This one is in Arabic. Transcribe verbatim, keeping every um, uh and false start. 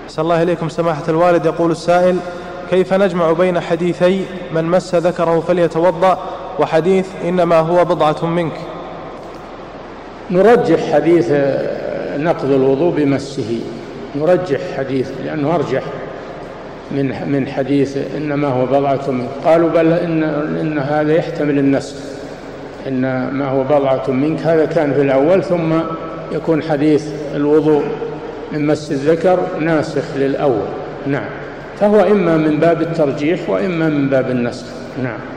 أحسن الله إليكم سماحة الوالد. يقول السائل: كيف نجمع بين حديثي من مس ذكره فليتوضأ وحديث إنما هو بضعة منك؟ نرجح حديث نقض الوضوء بمسه، نرجح حديث لأنه أرجح من من حديث إنما هو بضعة منك. قالوا بل إن, إن هذا يحتمل النسخ، إن ما هو بضعة منك هذا كان في الأول، ثم يكون حديث الوضوء من مس الذكر ناسخ للأول. نعم، فهو إما من باب الترجيح وإما من باب النسخ. نعم.